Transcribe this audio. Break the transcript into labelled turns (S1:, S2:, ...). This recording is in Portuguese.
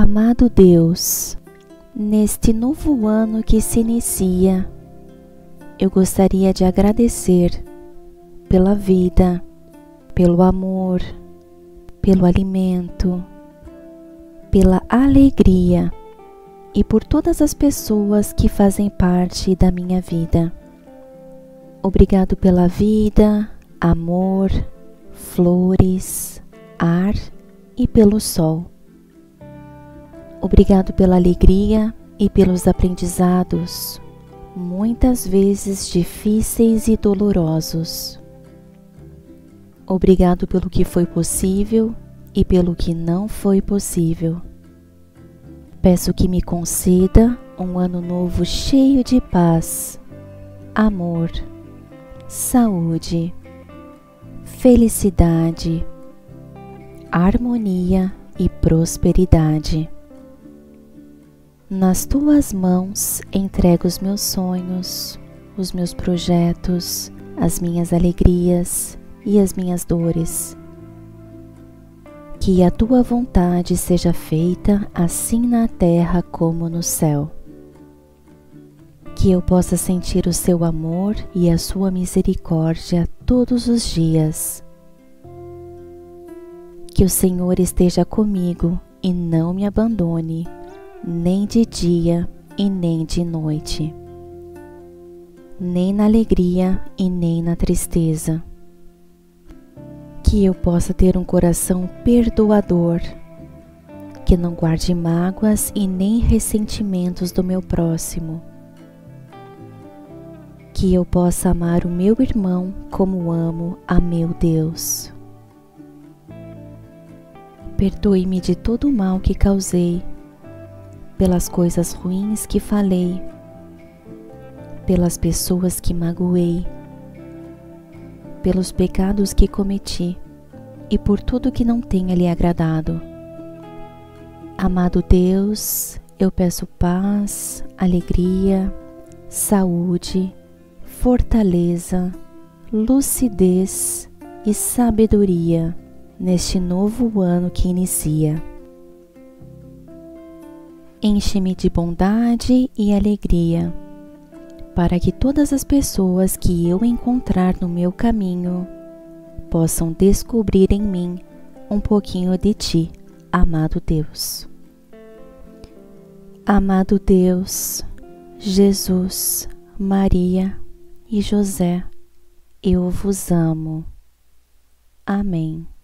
S1: Amado Deus, neste novo ano que se inicia, eu gostaria de agradecer pela vida, pelo amor, pelo alimento, pela alegria e por todas as pessoas que fazem parte da minha vida. Obrigado pela vida, amor, flores, ar e pelo sol. Obrigado pela alegria e pelos aprendizados, muitas vezes difíceis e dolorosos. Obrigado pelo que foi possível e pelo que não foi possível. Peço que me conceda um ano novo cheio de paz, amor, saúde, felicidade, harmonia e prosperidade. Nas tuas mãos entrego os meus sonhos, os meus projetos, as minhas alegrias e as minhas dores. Que a tua vontade seja feita assim na terra como no céu. Que eu possa sentir o seu amor e a sua misericórdia todos os dias. Que o Senhor esteja comigo e não me abandone, nem de dia e nem de noite, nem na alegria e nem na tristeza. Que eu possa ter um coração perdoador, que não guarde mágoas e nem ressentimentos do meu próximo. Que eu possa amar o meu irmão como amo a meu Deus. Perdoe-me de todo o mal que causei, pelas coisas ruins que falei, pelas pessoas que magoei, pelos pecados que cometi e por tudo que não tenha lhe agradado. Amado Deus, eu peço paz, alegria, saúde, fortaleza, lucidez e sabedoria neste novo ano que inicia. Enche-me de bondade e alegria, para que todas as pessoas que eu encontrar no meu caminho possam descobrir em mim um pouquinho de ti, amado Deus. Amado Deus, Jesus, Maria e José, eu vos amo. Amém.